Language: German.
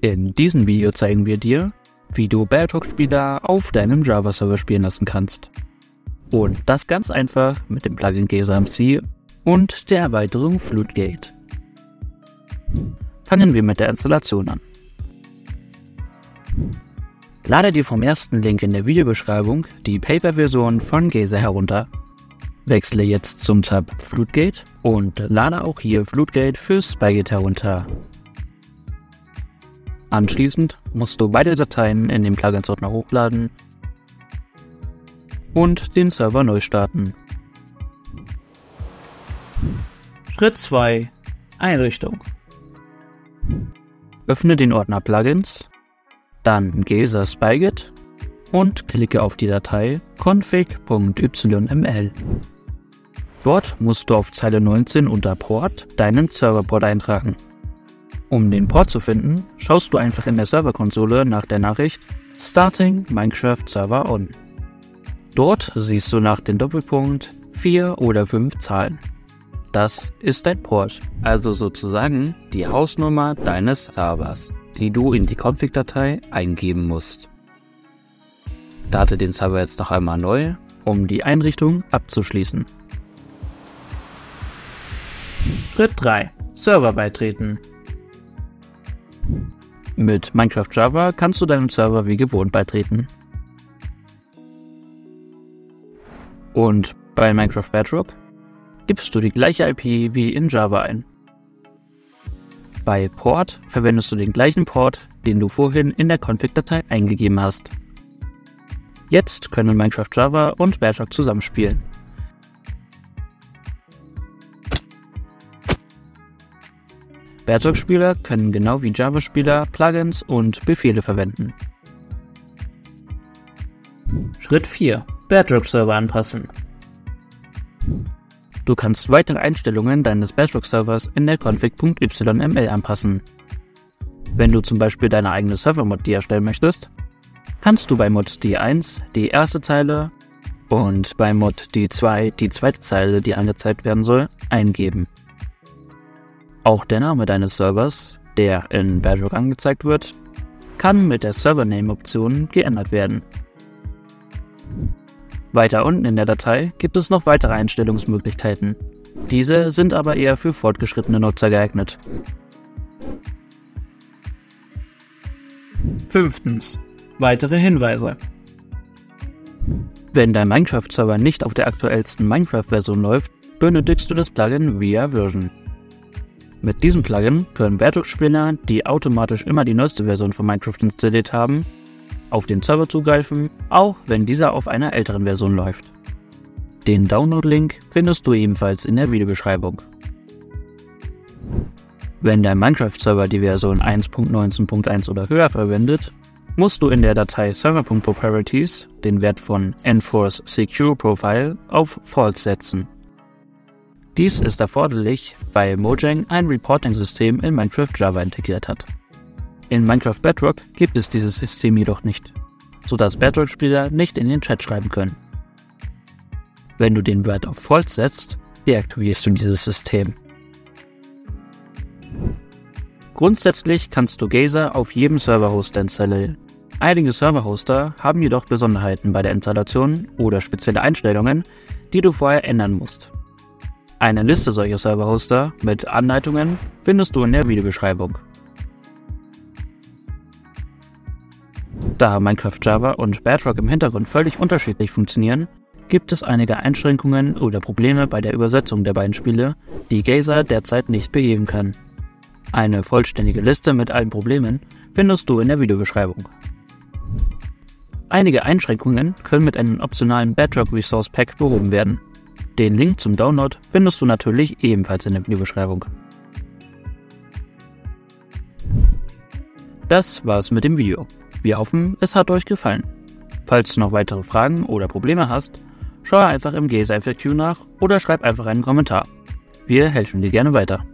In diesem Video zeigen wir dir, wie du Bedrock-Spieler auf deinem Java-Server spielen lassen kannst. Und das ganz einfach mit dem Plugin Geyser MC und der Erweiterung Floodgate. Fangen wir mit der Installation an. Lade dir vom ersten Link in der Videobeschreibung die Paper-Version von Geyser herunter. Wechsle jetzt zum Tab Floodgate und lade auch hier Floodgate für Spygate herunter. Anschließend musst du beide Dateien in den Plugins-Ordner hochladen und den Server neu starten. Schritt 2: Einrichtung. Öffne den Ordner Plugins, dann Geyser Spygate und klicke auf die Datei config.yml. Dort musst du auf Zeile 19 unter Port deinen Serverport eintragen. Um den Port zu finden, schaust du einfach in der Serverkonsole nach der Nachricht Starting Minecraft Server On. Dort siehst du nach dem Doppelpunkt 4 oder 5 Zahlen. Das ist dein Port, also sozusagen die Hausnummer deines Servers, die du in die Config-Datei eingeben musst. Starte den Server jetzt noch einmal neu, um die Einrichtung abzuschließen. Schritt 3: Server beitreten. Mit Minecraft Java kannst du deinem Server wie gewohnt beitreten. Und bei Minecraft Bedrock gibst du die gleiche IP wie in Java ein. Bei Port verwendest du den gleichen Port, den du vorhin in der Config-Datei eingegeben hast. Jetzt können Minecraft Java und Bedrock zusammenspielen. Bedrock-Spieler können genau wie Java-Spieler Plugins und Befehle verwenden. Schritt 4: Bedrock-Server anpassen. Du kannst weitere Einstellungen deines Bedrock-Servers in der config.yml anpassen. Wenn du zum Beispiel deine eigene Server-Mod erstellen möchtest, kannst du bei Mod D1 die erste Zeile und bei Mod D2 die zweite Zeile, die angezeigt werden soll, eingeben. Auch der Name deines Servers, der in Bedrock angezeigt wird, kann mit der Server-Name-Option geändert werden. Weiter unten in der Datei gibt es noch weitere Einstellungsmöglichkeiten. Diese sind aber eher für fortgeschrittene Nutzer geeignet. 5. Weitere Hinweise. Wenn dein Minecraft-Server nicht auf der aktuellsten Minecraft-Version läuft, benötigst du das Plugin VIA Version. Mit diesem Plugin können Bedrock-Spieler, die automatisch immer die neueste Version von Minecraft installiert haben, auf den Server zugreifen, auch wenn dieser auf einer älteren Version läuft. Den Download-Link findest du ebenfalls in der Videobeschreibung. Wenn dein Minecraft-Server die Version 1.19.1 oder höher verwendet, musst du in der Datei server.properties den Wert von enforce secure profile auf false setzen. Dies ist erforderlich, weil Mojang ein Reporting-System in Minecraft Java integriert hat. In Minecraft Bedrock gibt es dieses System jedoch nicht, sodass Bedrock-Spieler nicht in den Chat schreiben können. Wenn du den Wert auf false setzt, deaktivierst du dieses System. Grundsätzlich kannst du Geyser auf jedem Serverhoster installieren. Einige Serverhoster haben jedoch Besonderheiten bei der Installation oder spezielle Einstellungen, die du vorher ändern musst. Eine Liste solcher Serverhoster mit Anleitungen findest du in der Videobeschreibung. Da Minecraft Java und Bedrock im Hintergrund völlig unterschiedlich funktionieren, gibt es einige Einschränkungen oder Probleme bei der Übersetzung der beiden Spiele, die Geyser derzeit nicht beheben kann. Eine vollständige Liste mit allen Problemen findest du in der Videobeschreibung. Einige Einschränkungen können mit einem optionalen Bedrock Resource Pack behoben werden. Den Link zum Download findest du natürlich ebenfalls in der Videobeschreibung. Das war's mit dem Video. Wir hoffen, es hat euch gefallen. Falls du noch weitere Fragen oder Probleme hast, schau einfach im Geyser FAQ nach oder schreib einfach einen Kommentar. Wir helfen dir gerne weiter.